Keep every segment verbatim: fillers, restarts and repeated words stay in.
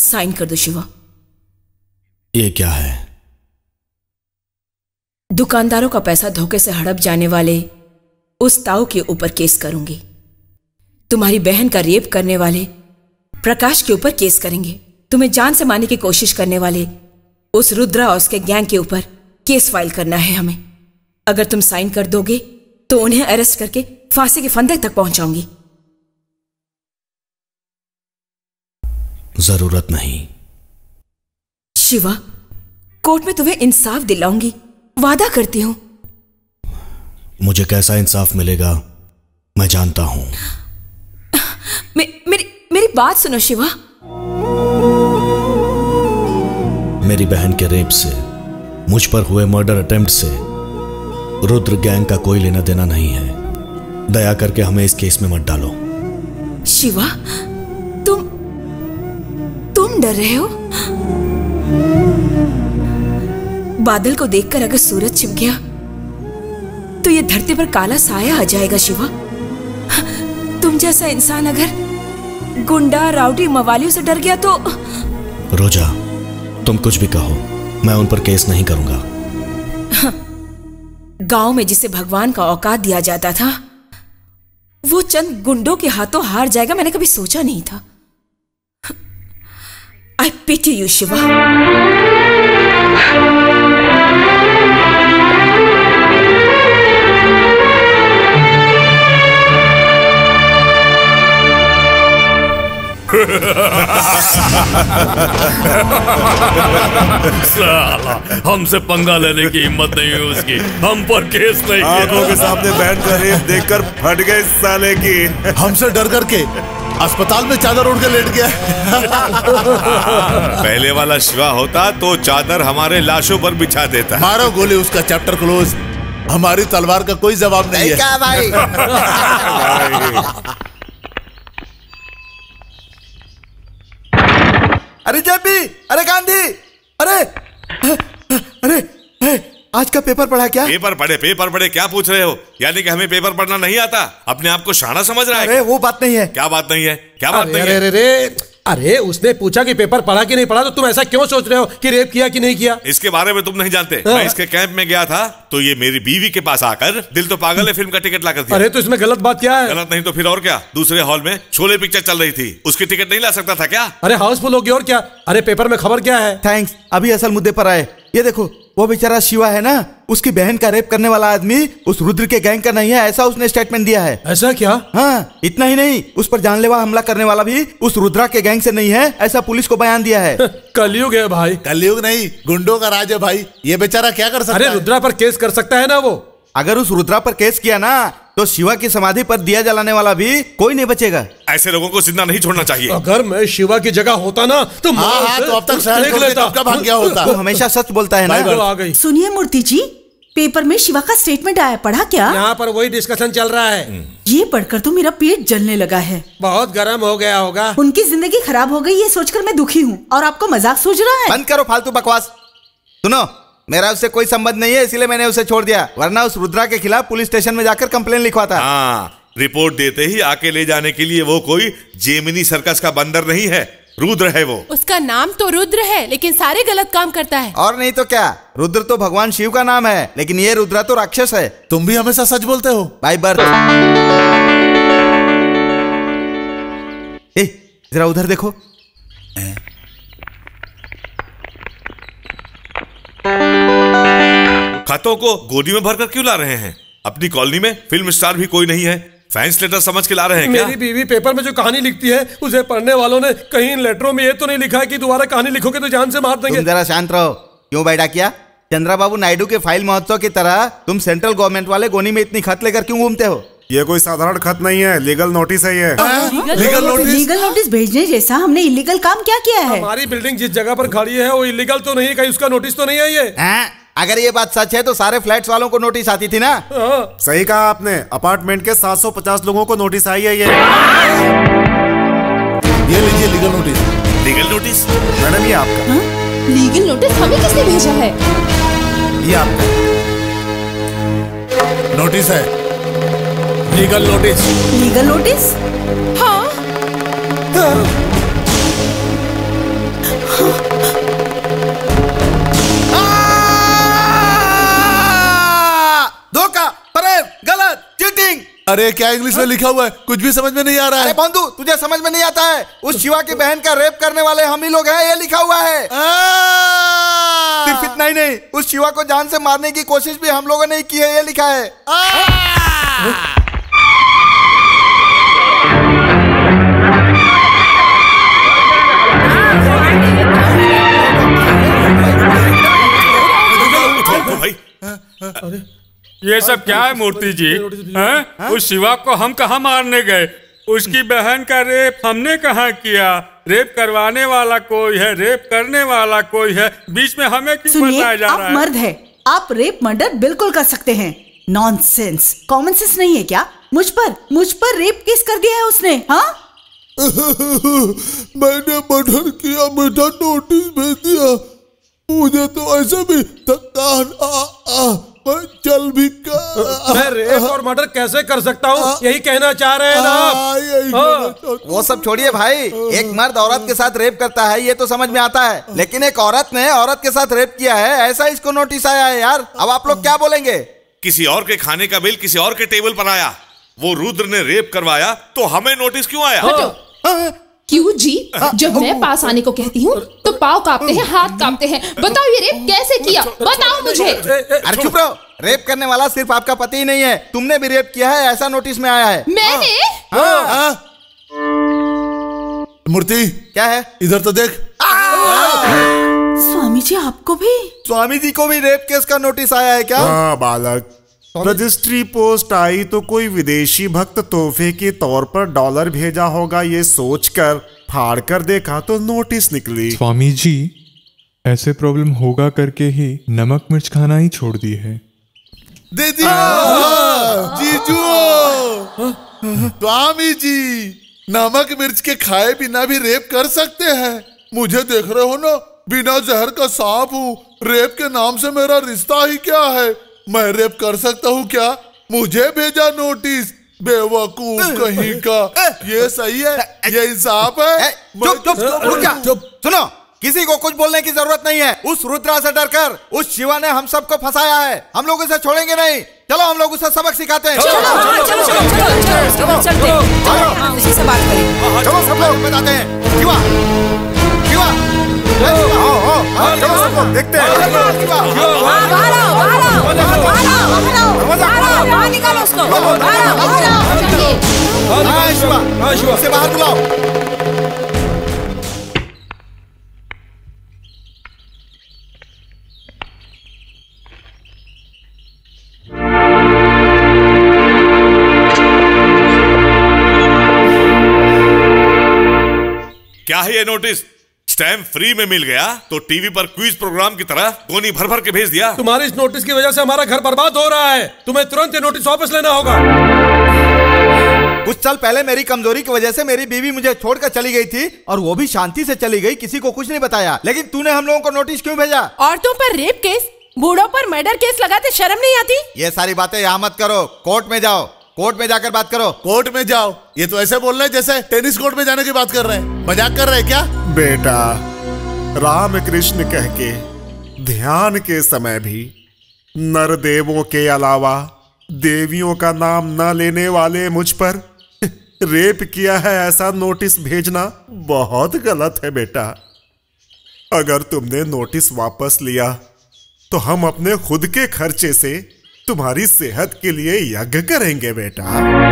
Sign कर दो शिवा। ये क्या है? दुकानदारों का पैसा धोखे से हड़प जाने वाले उस ताऊ के ऊपर केस करूंगी। तुम्हारी बहन का रेप करने वाले प्रकाश के ऊपर केस करेंगे। तुम्हें जान से मारने की कोशिश करने वाले उस रुद्रा और उसके गैंग के ऊपर केस फाइल करना है हमें। अगर तुम साइन कर दोगे तो उन्हें अरेस्ट करके फांसी के फंदे तक पहुंचाऊंगी। जरूरत नहीं। शिवा, कोर्ट में तुम्हें इंसाफ दिलाऊंगी, वादा करती हूं। मुझे कैसा इंसाफ मिलेगा मैं जानता हूं। मे, मेरी मेरी बात सुनो शिवा। मेरी बहन के रेप से, मुझ पर हुए मर्डर अटेम्प्ट से रुद्र गैंग का कोई लेना देना नहीं है। दया करके हमें इस केस में मत डालो। शिवा, तुम तुम डर रहे हो? बादल को देखकर अगर सूरज छिप गया तो ये धरती पर काला साया आ जाएगा शिवा। तुम जैसा इंसान अगर गुंडा राउडी मवालियों से डर गया तो। रोजा, तुम कुछ भी कहो, मैं उन पर केस नहीं करूंगा। गांव में जिसे भगवान का औकात दिया जाता था वो चंद गुंडों के हाथों हार जाएगा, मैंने कभी सोचा नहीं था। I pity you Shiva. साला, हमसे पंगा लेने की हिम्मत नहीं हुई उसकी, हम पर केस नहीं। आंखों के सामने बहन का रेप देखकर फट गए साले की। हमसे डर करके अस्पताल में चादर ओढ़ के लेट गया। पहले वाला शिवा होता तो चादर हमारे लाशों पर बिछा देता। मारो गोली, उसका चैप्टर क्लोज। हमारी तलवार का कोई जवाब नहीं है। क्या भाई? अरे जेपी, अरे गांधी, अरे अरे आज का पेपर पढ़ा क्या? पेपर पढ़े पेपर पढ़े क्या पूछ रहे हो? यानी कि हमें पेपर पढ़ना नहीं आता? अपने आप को शाना समझ रहा है? अरे वो बात नहीं है। क्या बात नहीं है? क्या बात नहीं अरे, है? अरे, अरे, अरे उसने पूछा कि पेपर पढ़ा कि नहीं पढ़ा, तो तुम ऐसा क्यों सोच रहे हो कि रेप किया कि नहीं किया? इसके बारे में तुम नहीं जानते। मैं इसके कैंप में गया था तो ये मेरी बीवी के पास आकर दिल तो पागल है फिल्म का टिकट ला कर दिया। अरे तो इसमें गलत बात क्या है? गलत नहीं तो फिर और क्या? दूसरे हॉल में शोले पिक्चर चल रही थी, उसकी टिकट नहीं ला सकता था क्या? अरे हाउसफुल होगी और क्या। अरे पेपर में खबर क्या है? थैंक्स, अभी असल मुद्दे पर आए। ये देखो, वो बेचारा शिवा है ना, उसकी बहन का रेप करने वाला आदमी उस रुद्र के गैंग का नहीं है, ऐसा उसने स्टेटमेंट दिया है। ऐसा क्या? हाँ, इतना ही नहीं, उस पर जानलेवा हमला करने वाला भी उस रुद्रा के गैंग से नहीं है, ऐसा पुलिस को बयान दिया है। कलयुग है भाई। कलयुग नहीं, गुंडों का राज है भाई। ये बेचारा क्या कर सकता है? अरे रुद्रा पर केस कर सकता है ना वो। अगर उस रुद्रा पर केस किया ना तो शिवा की समाधि पर दिया जलाने वाला भी कोई नहीं बचेगा। ऐसे लोगों को जिंदा नहीं छोड़ना चाहिए। अगर मैं शिवा की जगह होता ना तो हाँ, हाँ, तो अब तक शहर छोड़ के कब का भाग गया होता। वो हमेशा सच बोलता है ना। आ गई। सुनिए मूर्ति जी, पेपर में शिवा का स्टेटमेंट आया, पढ़ा क्या? यहाँ पर वही डिस्कशन चल रहा है। ये पढ़कर तो मेरा पेट जलने लगा है। बहुत गर्म हो गया होगा। उनकी जिंदगी खराब हो गई ये सोचकर मैं दुखी हूँ, और आपको मजाक सूझ रहा है? बंद करो फालतू बकवास। सुनो, मेरा उससे कोई संबंध नहीं है, इसलिए मैंने उसे छोड़ दिया, वरना उस रुद्रा के खिलाफ पुलिस स्टेशन में जाकर कंप्लेन लिखवाता। हाँ, रिपोर्ट देते ही आके ले जाने के लिए वो कोई जेमिनी सर्कस का बंदर नहीं है, रुद्र है वो। उसका नाम तो रुद्र है लेकिन सारे गलत काम करता है। और नहीं तो क्या, रुद्र तो भगवान शिव का नाम है, लेकिन ये रुद्रा तो राक्षस है। तुम भी हमेशा सच बोलते हो बाय बर्थ। ए, जरा उधर देखो। खतों को गोदी में भरकर क्यों ला रहे हैं? अपनी कॉलोनी में फिल्म स्टार भी कोई नहीं है, फैंस लेटर समझ के ला रहे हैं क्या? मेरी बीवी पेपर में जो कहानी लिखती है उसे पढ़ने वालों ने कहीं इन लेटरों में ये तो नहीं लिखा है कि दोबारा कहानी लिखोगे तो जान से मार देंगे। तुम जरा शांत रहो। क्यों बैठा किया? चंद्रबाबू नायडू के फाइल महोत्सव की तरह तुम सेंट्रल गवर्नमेंट वाले गोनी में इतनी खत लेकर क्यों घूमते हो? ये कोई साधारण खत नहीं है, लीगल नोटिस है ये। Legal notice? लीगल नोटिस भेजने जैसा हमने इलीगल काम क्या किया है? हमारी बिल्डिंग जिस जगह पर खड़ी है वो इलीगल तो नहीं, कहीं उसका नोटिस तो नहीं है ये? अगर ये बात सच है तो सारे फ्लैट्स वालों को नोटिस आती थी ना। सही कहा आपने, अपार्टमेंट के सात सौ पचास लोगों को नोटिस आई है ये। ये लीजिए legal notice. Legal notice? Madam ये आपका। हा? लीगल नोटिस हमें किसने भेजा है? ये आपका नोटिस है। Legal notice. Legal notice? हाँ, हाँ। चीटिंग। अरे क्या इंग्लिश में लिखा हुआ है, कुछ भी समझ में नहीं आ रहा है। बंधु तुझे समझ में नहीं आता है, उस शिवा की बहन का रेप करने वाले हम ही लोग हैं, ये लिखा हुआ है। सिर्फ इतना ही नहीं, उस शिवा को जान से मारने की कोशिश भी हम लोगों ने की है, ये लिखा है। भाई ये सब क्या है मूर्ति जी? हैं? उस शिवा को हम कहाँ मारने गए? उसकी बहन का रेप हमने कहाँ किया? रेप करवाने वाला कोई है, रेप करने वाला कोई है, बीच में हमें क्यों बताया जा रहा है? आप मर्द है, आप रेप मर्डर बिल्कुल कर सकते हैं। नॉनसेंस, कॉमन सेंस नहीं है क्या? मुझ पर मुझ पर रेप केस कर दिया है उसने। हाँ मैंने मर्डर किया, बेटा नोटिस भेज दिया। मुझे तो ऐसे भी थकान आ आ मैं चल भी कर। मैं रेप और मर्डर कैसे कर सकता हूँ, यही कहना चाह रहे हैं ना आप? वो सब छोड़िए भाई, एक मर्द औरत के साथ रेप करता है ये तो समझ में आता है, लेकिन एक औरत ने औरत के साथ रेप किया है, ऐसा इसको नोटिस आया है यार। अब आप लोग क्या बोलेंगे? किसी और के खाने का बिल किसी और के टेबल पर आया, वो रुद्र ने रेप करवाया तो हमें नोटिस क्यों आया? क्यों जी? जब मैं पास आने को कहती हूँ तो पाँव कांपते हैं, हाथ कांपते हैं। बताओ ये रेप कैसे किया, बताओ मुझे। अरे चुप रहो, रेप करने वाला सिर्फ आपका पति ही नहीं है, तुमने भी रेप किया है, ऐसा नोटिस में आया है। मैंने? हाँ। हाँ। मूर्ति क्या है? इधर तो देख। स्वामी जी आपको भी? स्वामी जी को भी रेप केस का नोटिस आया है क्या? हाँ बालक, रजिस्ट्री पोस्ट आई तो कोई विदेशी भक्त तोहफे के तौर पर डॉलर भेजा होगा, ये सोचकर फाड़ कर देखा तो नोटिस निकली। स्वामी जी ऐसे प्रॉब्लम होगा करके ही नमक मिर्च खाना ही छोड़ दी है। दे दिया जीजू। स्वामी जी नमक मिर्च के खाए बिना भी रेप कर सकते हैं। मुझे देख रहे हो ना, बिना जहर का सांप हूँ, रेप के नाम से मेरा रिश्ता ही क्या है? मैं रेप कर सकता हूँ क्या? मुझे भेजा नोटिस, बेवकूफ कहीं का। ये सही है, ये इंसाफ है? चुप चुप रुक जा। सुनो, किसी को कुछ बोलने की जरूरत नहीं है। उस रुद्रा से डरकर उस शिवा ने हम सबको फंसाया है, हम लोग उसे छोड़ेंगे नहीं। चलो हम लोग उसे सबक सिखाते हैं। चलो चलो चलो चलो उसी से बात करें। चलो सब लोग बताते हैं। शिवा शिवा चलो सब लोग देखते हैं। बाहर निकालो उसको, शिवा उसे बाहर बुलाओ। क्या है ये नोटिस? स्टैम्प फ्री में मिल गया तो टीवी पर क्विज प्रोग्राम की तरह गोनी भर भर के भेज दिया। तुम्हारी इस नोटिस की वजह से हमारा घर बर्बाद हो रहा है, तुम्हें तुरंत ये नोटिस वापस लेना होगा। कुछ साल पहले मेरी कमजोरी की वजह से मेरी बीवी मुझे छोड़कर चली गई थी, और वो भी शांति से चली गई, किसी को कुछ नहीं बताया। लेकिन तूने हम लोगों को नोटिस क्यों भेजा? औरतों पर रेप केस, बूढ़ों पर मर्डर केस लगाते शर्म नहीं आती? ये सारी बातें यहाँ मत करो, कोर्ट में जाओ, कोर्ट में जाकर बात करो। कोर्ट में जाओ? ये तो ऐसे बोल रहे हैं जैसे टेनिस कोर्ट में जाने की बात कर रहे हैं। मजाक कर रहे हैं क्या? बेटा राम कृष्ण कह के ध्यान के समय भी नर देवों के अलावा देवियों का नाम न लेने वाले मुझ पर रेप किया है ऐसा नोटिस भेजना बहुत गलत है बेटा। अगर तुमने नोटिस वापस लिया तो हम अपने खुद के खर्चे से तुम्हारी सेहत के लिए यज्ञ करेंगे बेटा।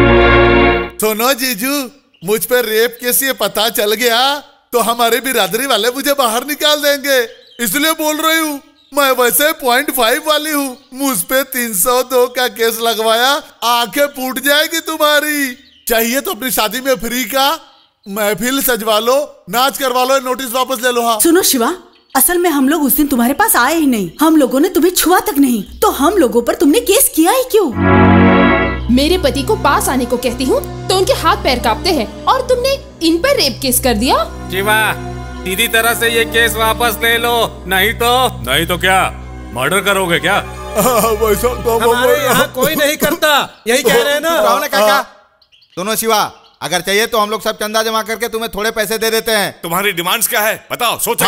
सुनो जीजू, मुझ पर रेप केस ये पता चल गया तो हमारे बिरादरी वाले मुझे बाहर निकाल देंगे, इसलिए बोल रही हूँ। मैं वैसे पॉइंट फाइव वाली हूँ, मुझ पे तीन सौ दो का केस लगवाया, आंखें फूट जाएगी तुम्हारी। चाहिए तो अपनी शादी में फ्री का महफिल सजवा लो, नाच करवा लो, नोटिस वापस ले लो। हाँ सुनो शिवा, असल में हम लोग उस दिन तुम्हारे पास आए ही नहीं, हम लोगों ने तुम्हें छुआ तक नहीं, तो हम लोगों पर तुमने केस किया ही क्यों? मेरे पति को पास आने को कहती हूँ तो उनके हाथ पैर कांपते हैं, और तुमने इन पर रेप केस कर दिया। शिवा सीधी तरह से ये केस वापस ले लो, नहीं तो नहीं तो क्या मर्डर करोगे क्या? वैसा तो हमारे यहाँ कोई नहीं करता, यही कह रहे हैं ना। काका सुनो शिवा, अगर चाहिए तो हम लोग सब चंदा जमा करके तुम्हें थोड़े पैसे दे देते हैं। तुम्हारी डिमांड्स क्या है बताओ, सोचो।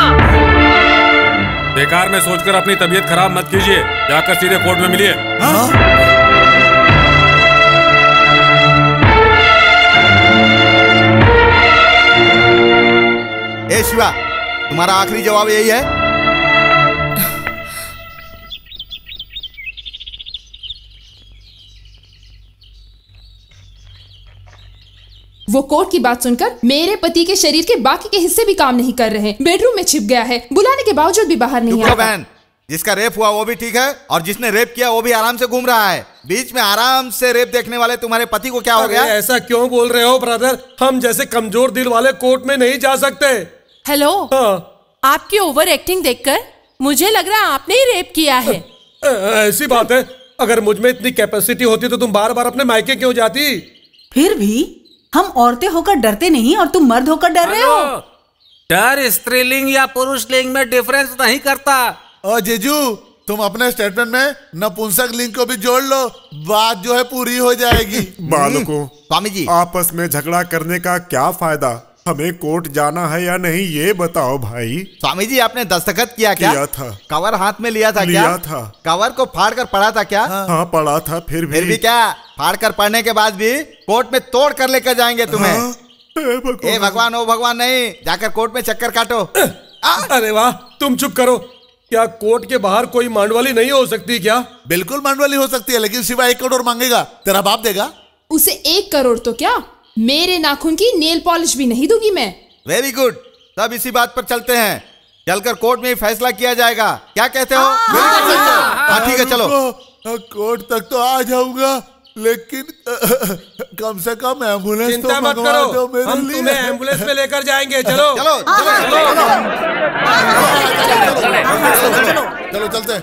बेकार में सोचकर अपनी तबीयत खराब मत कीजिए, जाकर सीधे कोर्ट में मिलिए। तुम्हारा आखिरी जवाब यही है? वो कोर्ट की बात सुनकर मेरे पति के शरीर के बाकी के हिस्से भी काम नहीं कर रहे हैं। बेडरूम में छिप गया है, बुलाने के बावजूद भी बाहर नहीं आता। बहन, जिसका रेप हुआ वो भी ठीक है और जिसने रेप किया वो भी आराम से घूम रहा है। बीच में आराम से रेप देखने वाले तुम्हारे पति को क्या हो गया? ऐसा क्यों बोल रहे हो ब्रदर? हम जैसे कमजोर दिल वाले कोर्ट में नहीं जा सकते। हेलो, हाँ। आपकी ओवर एक्टिंग देखकर मुझे लग रहा है आपने ही रेप किया है। ऐसी बात है? अगर मुझ में इतनी कैपेसिटी होती तो तुम बार बार अपने मायके क्यों जाती? फिर भी हम औरतें होकर डरते नहीं और तुम मर्द होकर डर रहे हो। डर स्त्रीलिंग या पुरुष लिंग में डिफरेंस नहीं करता। ओ जीजू, तुम अपने स्टेटमेंट में नपुंसक लिंग को भी जोड़ लो, बात जो है पूरी हो जाएगी। बालकों, स्वामी जी, आपस में झगड़ा करने का क्या फायदा? हमें कोर्ट जाना है या नहीं ये बताओ भाई। स्वामी जी, आपने दस्तखत किया क्या? किया था। कवर हाथ में लिया था लिया क्या? था। कवर को फाड़ कर पढ़ा था क्या? हाँ पढ़ा था। फिर भी फिर भी क्या? फाड़ कर पढ़ने के बाद भी कोर्ट में तोड़ कर लेकर जाएंगे तुम्हें। हाँ? ए भगवान, ओ भगवान नहीं, जाकर कोर्ट में चक्कर काटो। अरे वाह, तुम चुप करो। क्या कोर्ट के बाहर कोई मांडवाली नहीं हो सकती क्या? बिल्कुल मांडवाली हो सकती है, लेकिन सिवा एक करोड़ मांगेगा। तेरा बाप देगा? उसे एक करोड़ तो क्या, मेरे नाखून की नेल पॉलिश भी नहीं दूंगी मैं। वेरी गुड, तब इसी बात पर चलते हैं। चलकर कोर्ट में फैसला किया जाएगा। क्या कहते हो? हाँ ठीक है, चलो। कोर्ट तक तो आ जाऊंगा, लेकिन कम से कम एम्बुलेंस तो चिंता मत करो, हम तुम्हें एम्बुलेंस में लेकर जाएंगे। चलो चलो चलो चलते।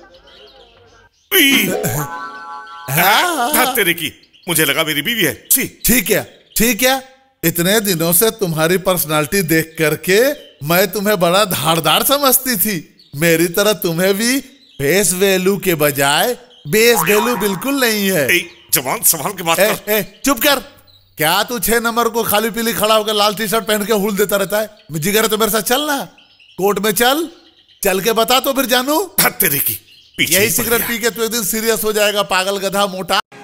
तेरे की, मुझे लगा मेरी बीवी है। ठीक है ठीक है, इतने दिनों से तुम्हारी पर्सनालिटी देख करके मैं तुम्हें बड़ा धारदार समझती थी। मेरी तरह तुम्हें भी फेस वैल्यू के बजाय बेस वैल्यू बिल्कुल नहीं है। ए, जवान संभाल के बात कर। ए, ए, चुप कर। क्या तू छह नंबर को खाली पीली खड़ा होकर लाल टी शर्ट पहन के हुल देता रहता है? जिगर तो मेरे साथ चलना, कोर्ट में चल, चल के बता तो फिर जानू। तेरे की यही सिगरेट पी के तू एक दिन सीरियस हो जाएगा, पागल गधा मोटा।